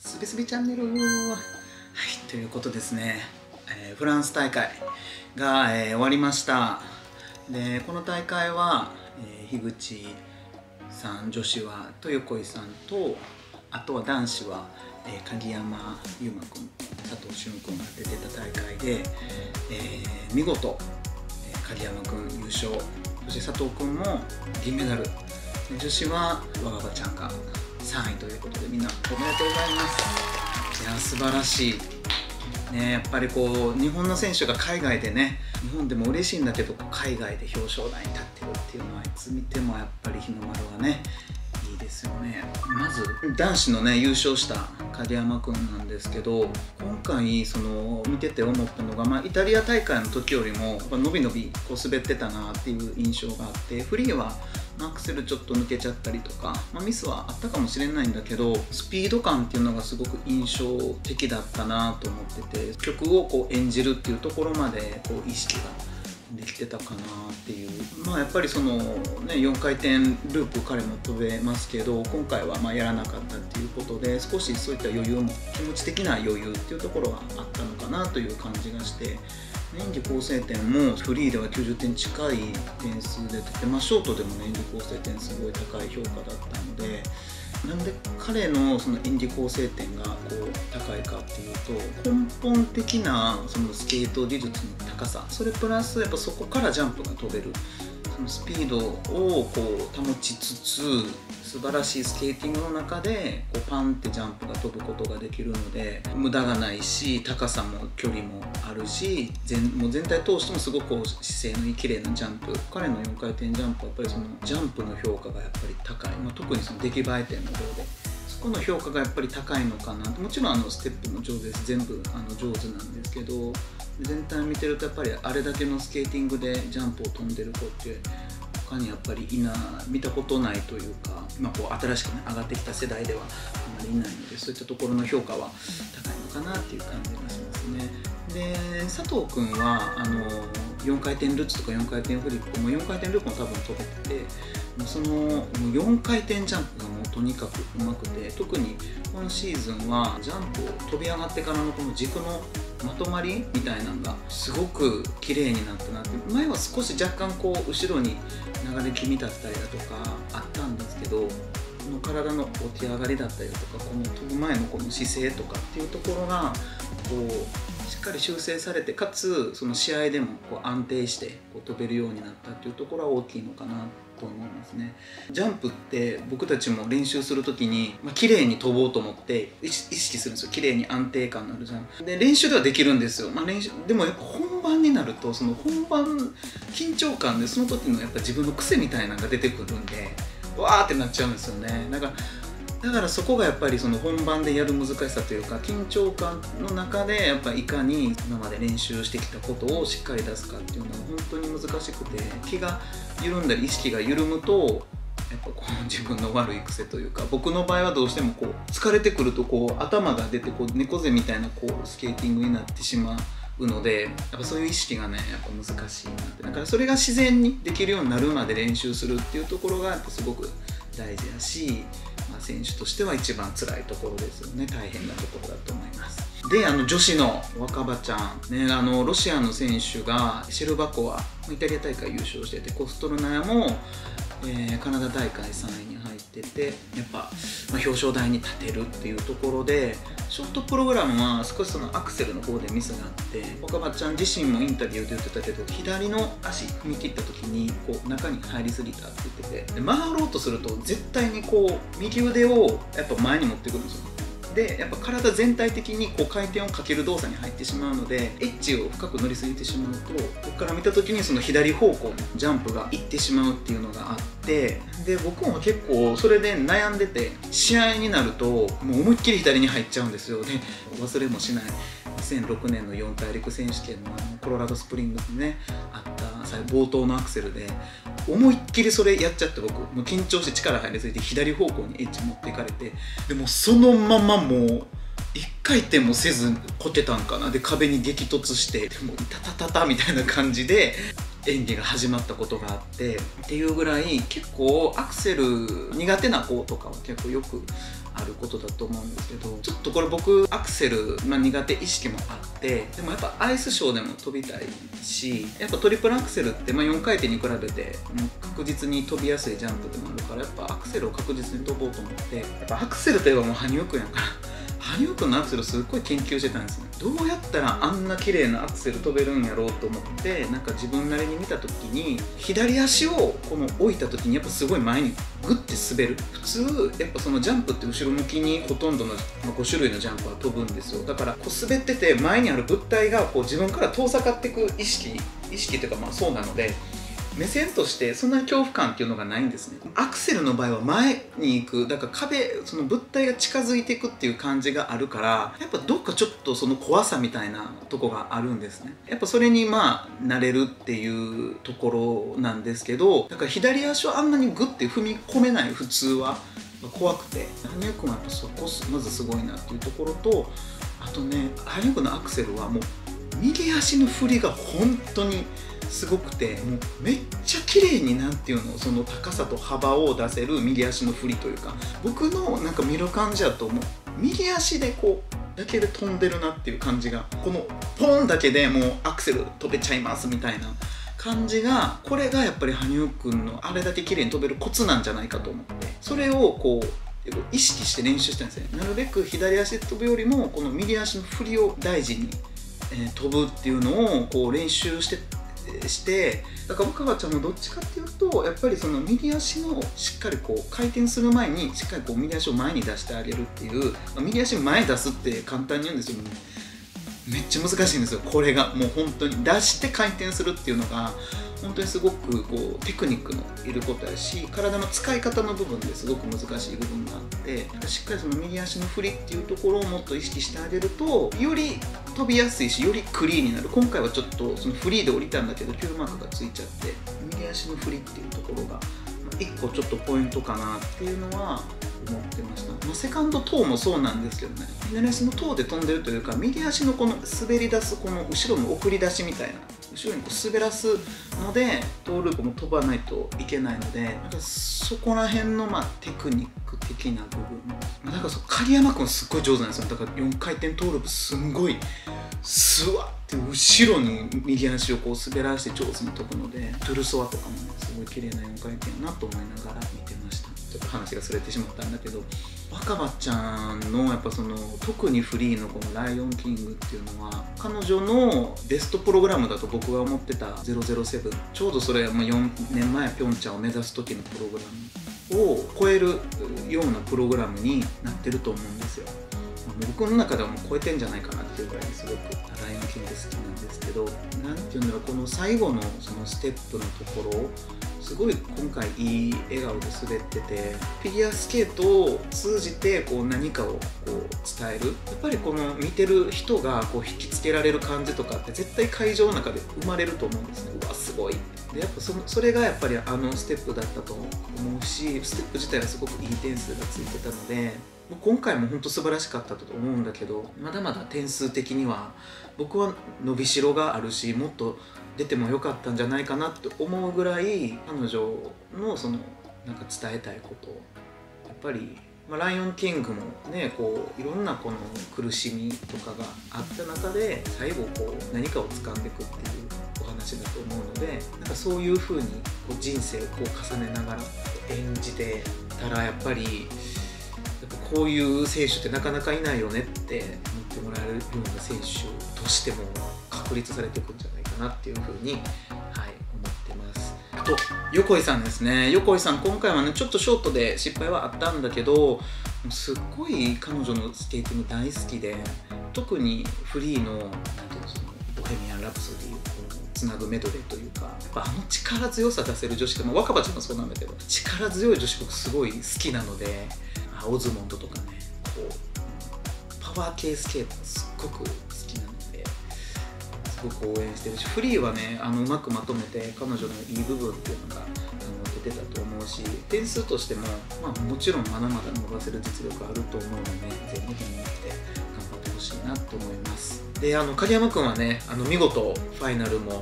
すべすべチャンネル。はい、ということですね、フランス大会が、終わりました。でこの大会は、樋口さん、女子はと横井さんと、あとは男子は、鍵山優真君、佐藤俊君が出てた大会で、見事、鍵山君優勝、そして佐藤君も銀メダル、女子はわがばちゃんが3位ということで、みんなおめでとうございます。いや素晴らしいね。やっぱりこう日本の選手が海外でね、日本でも嬉しいんだけど、海外で表彰台に立ってるっていうのは、いつ見てもやっぱり日の丸はねいいですよね。まず男子のね優勝した鍵山君なんですけど、今回その見てて思ったのが、イタリア大会の時よりも伸び伸びこう滑ってたなっていう印象があって、フリーはアクセルちょっと抜けちゃったりとか、ミスはあったかもしれないんだけど、スピード感っていうのがすごく印象的だったなと思ってて、曲をこう演じるっていうところまでこう意識ができてたかなっていう。やっぱりその、ね、4回転ループ彼も飛べますけど、今回はやらなかったっていうことで、少しそういった余裕も、気持ち的な余裕っていうところがあったのかなという感じがして、演技構成点もフリーでは90点近い点数で出て、ショートでも、演技構成点すごい高い評価だったので、なんで彼のその演技構成点がこう高いかっていうと、根本的なそのスケート技術の高さ、それプラスやっぱそこからジャンプが飛べる、そのスピードをこう保ちつつ、素晴らしいスケーティングの中でこうパンってジャンプが飛ぶことができるので、無駄がないし、高さも距離もあるし、もう全体通してもすごくこう姿勢のいい綺麗なジャンプ。彼の4回転ジャンプはやっぱりそのジャンプの評価がやっぱり高い、特にその出来栄え点の方でそこの評価がやっぱり高いのかな。もちろんステップも上手です、全部上手なんですけど、全体見てるとやっぱりあれだけのスケーティングでジャンプを飛んでる子って他にやっぱり見たことないというか、こう新しく、上がってきた世代ではあまりいないので、そういったところの評価は高いのかなっていう感じがしますね。で佐藤君は4回転ルッツとか4回転フリップも4回転ループも多分飛べてて、その4回転ジャンプがもうとにかくうまくて、特に今シーズンはジャンプを飛び上がってからのこの軸のまとまりみたいなのがすごく綺麗になったなって。前は少し若干こう後ろに流れ気味だったりだとかあったんですけど、この体の起き上がりだったりだとか、この飛ぶ前のこの姿勢とかっていうところがこうしっかり修正されて、かつその試合でもこう安定してこう飛べるようになったっていうところは大きいのかなと思いますね。ジャンプって僕たちも練習する時に、綺麗に飛ぼうと思って意識するんですよ。綺麗に安定感のあるジャンプで練習ではできるんですよ。練習でもやっぱ本番になると、その本番緊張感でその時のやっぱ自分の癖みたいなのが出てくるんで、わーってなっちゃうんですよね。だからそこがやっぱりその本番でやる難しさというか、緊張感の中でやっぱいかに今まで練習してきたことをしっかり出すかっていうのは本当に難しくて、気が緩んだり意識が緩むとやっぱこう自分の悪い癖というか、僕の場合はどうしてもこう疲れてくるとこう頭が出てこう猫背みたいなこうスケーティングになってしまうので、やっぱそういう意識がねやっぱ難しいなって。だからそれが自然にできるようになるまで練習するっていうところがやっぱすごく大事だし、選手としては一番辛いところですよね。大変なところだと思います。で女子の若葉ちゃんね、ロシアの選手がシェルバコワイタリア大会優勝してて、コストルナヤも、カナダ大会3位に入ってて、やっぱ、表彰台に立てるっていうところで、ショートプログラムは少しそのアクセルの方でミスがあって、若葉ちゃん自身もインタビューで言ってたけど、左の足踏み切った時にこう中に入りすぎたって言ってて、で回ろうとすると絶対にこう右腕をやっぱ前に持ってくるんですよ。でやっぱ体全体的にこう回転をかける動作に入ってしまうので、エッジを深く乗りすぎてしまうと、ここから見た時にその左方向にジャンプがいってしまうっていうのがあって、で僕も結構それで悩んでて、試合になるともう思いっきり左に入っちゃうんですよ。で忘れもしない2006年の四大陸選手権のコロラドスプリングスにねあった冒頭のアクセルで思いっきりそれやっちゃって、僕もう緊張して力入りすぎて左方向にエッジ持っていかれて、でもそのままもう1回転もせずこけたんかな。で壁に激突して、でもイタタタタみたいな感じで演技が始まったことがあってっていうぐらい、結構アクセル苦手な子とかは結構よくあることだと思うんですけど、ちょっとこれ僕アクセル、苦手意識もあって、でもやっぱアイスショーでも飛びたいし、やっぱトリプルアクセルって、4回転に比べて確実に飛びやすいジャンプでもあるから、やっぱアクセルを確実に飛ぼうと思って、やっぱアクセルといえばもう羽生くんやから羽生くんのアクセルすっごい研究してたんですね。どうやったらあんな綺麗なアクセル飛べるんやろうと思って、なんか自分なりに見た時に、左足をこの置いた時にやっぱすごい前にグッて滑る。普通やっぱそのジャンプって後ろ向きにほとんどの、5種類のジャンプは飛ぶんですよ。だからこう滑ってて前にある物体がこう自分から遠ざかっていく意識っていうか、そうなので、目線としてそんなに恐怖感っていうのがないんですね。アクセルの場合は前に行く、だからその物体が近づいていくっていう感じがあるから、やっぱどっかちょっとその怖さみたいなとこがあるんですね。やっぱそれに慣れるっていうところなんですけど、だから左足をあんなにグッて踏み込めない、普通は怖くて、羽生くんはやっぱそこまずすごいなっていうところと、あとね、羽生くんのアクセルはもう右足の振りが本当にすごくて、もうめっちゃ綺麗に、なんていうの、その高さと幅を出せる右足の振りというか、僕のなんか見る感じだと、もう右足でこうだけで飛んでるなっていう感じが、このポンだけでもうアクセル飛べちゃいますみたいな感じが、これがやっぱり羽生くんのあれだけ綺麗に飛べるコツなんじゃないかと思って、それをこう意識して練習したんですね。なるべく左足で飛ぶよりもこの右足の振りを大事に、飛ぶっていうのをこう練習して、だから若葉ちゃんもどっちかっていうと、やっぱりその右足のしっかりこう回転する前にしっかりこう右足を前に出してあげるっていう、右足前に出すって簡単に言うんですよ。めっちゃ難しいんですよ。これがもう本当に出して回転するっていうのが本当にすごくこうテクニックのいることやし、体の使い方の部分ですごく難しい部分があって、しっかりその右足の振りっていうところをもっと意識してあげると、より飛びやすいし、よりクリーンになる。今回はちょっとそのフリーで降りたんだけど Q マークがついちゃって、右足の振りっていうところが1個ちょっとポイントかなっていうのは思ってました。セカンドトーもそうなんですけどね、左足のトーで飛んでるというか、右足のこの滑り出すこの後ろの送り出しみたいな、後ろにこう滑らすのでトーループも飛ばないといけないので、なんかそこら辺のテクニック的な部分、だから鍵山君すっごい上手なんですよ。だから4回転トーループすんごいスワッて後ろに右足をこう滑らして上手に飛ぶので、トゥルソワとかもね、すごい綺麗な4回転やなと思いながら見てました。ちょっと話がそれてしまったんだけど、若葉ちゃんのやっぱその特にフリーのこの「ライオンキング」っていうのは、彼女のベストプログラムだと僕が思ってた007、ちょうどそれは4年前ピョンチャンを目指す時のプログラムを超えるようなプログラムになってると思うんですよ。僕の中ではもう超えてんじゃないかなっていうぐらいすごく「ライオンキング」好きなんですけど、なんていうんだろう、この最後のそのステップのところ、すごい今回いい笑顔で滑ってて、フィギュアスケートを通じてこう何かをこう伝える、やっぱりこの見てる人がこう引きつけられる感じとかって絶対会場の中で生まれると思うんですね。うわすごいで、やっぱそれがやっぱりあのステップだったと思うし、ステップ自体はすごくいい点数がついてたので、今回も本当素晴らしかったと思うんだけど、まだまだ点数的には僕は伸びしろがあるし、もっと出てもよかったんじゃないかなって思うぐらい、彼女のそのなんか伝えたいことをやっぱり、ライオンキングもね、こういろんなこの苦しみとかがあった中で最後こう何かを掴んでいくっていうお話だと思うので、なんかそういう風にこう人生をこう重ねながら演じてたら、やっぱりこういう選手ってなかなかいないよねって思ってもらえるような選手としても確立されていくんじゃないかなっていうふうに、思ってます。あと横井さんですね。横井さん今回はねちょっとショートで失敗はあったんだけど、すっごい彼女のスケーティング大好きで、特にフリーのなんていうの、そのボヘミアン・ラプソディをつなぐメドレーというか、やっぱあの力強さ出せる女子って、若葉ちゃんもそうなんだけど、力強い女子僕すごい好きなので、オズモンドとかね、こうパワー系スケートすっごく好きなので、すごく応援してるし、フリーはねうまくまとめて彼女のいい部分っていうのが出てたと思うし、点数としても、もちろんまだまだ伸ばせる実力あると思うので、全部に持って頑張ってほしいなと思います。で、影山くんはね見事ファイナルも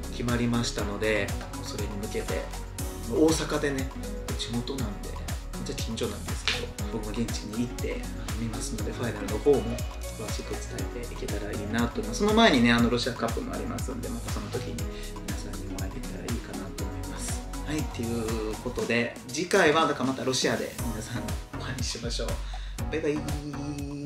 決まりましたので、それに向けて大阪でね、地元なんでめっちゃ近所なんですけど、僕も現地に行って見ますので、ファイナルの方も詳しく伝えていけたらいいなと思います。その前にね、ロシアカップもありますんで、またその時に皆さんにも会えたらいいかなと思います。はい、っていうことで次回はだからまたロシアで皆さんお会いしましょう。バイバイ。